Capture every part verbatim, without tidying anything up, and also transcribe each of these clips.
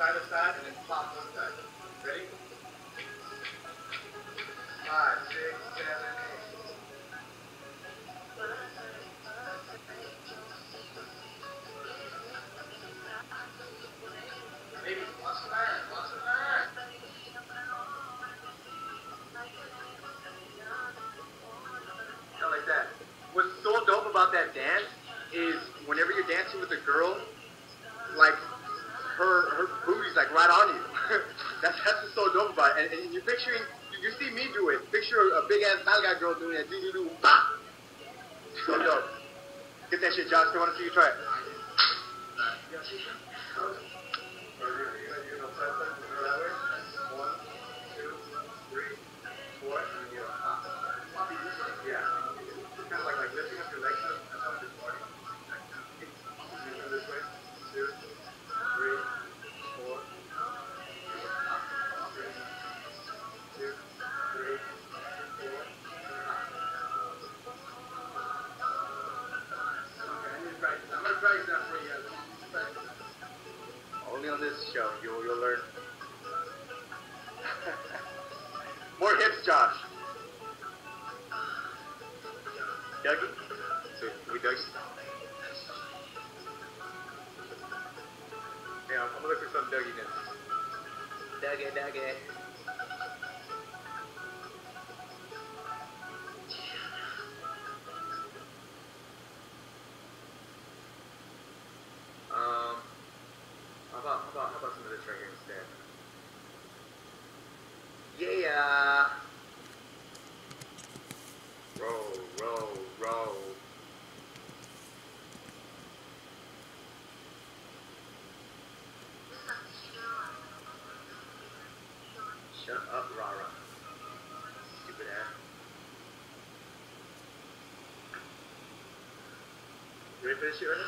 side to side, and then pop one side. Ready? Five, six, seven, eight. Maybe once a man, once a man. Kind of like that. What's so dope about that dance is whenever you're dancing with a girl, like her her booty's like right on you. that's that's what's so dope about it. And, and you're picturing, you, you see me do it. Picture a, a big ass nalga girl doing it. Do do do. Bah! So dope. Get that shit, Josh. I want to see you try it. Only on this show, you'll, you'll learn. More hips, Josh. Dougie? So, we Dougie? Yeah, I'm gonna look for some Dougie-ness. Dougie, Dougie. Um, how about, how about, how about some of this right here instead? Yeah! Roll, roll, roll. Shut up, Rara. Stupid ass. You ready for this shit right now?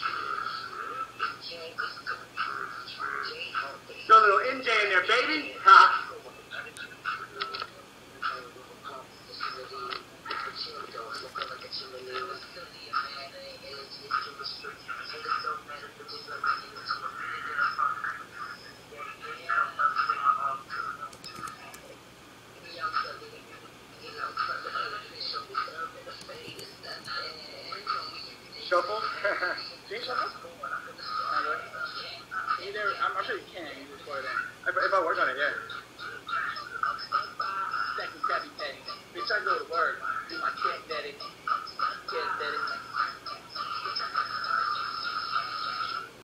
Baby, ha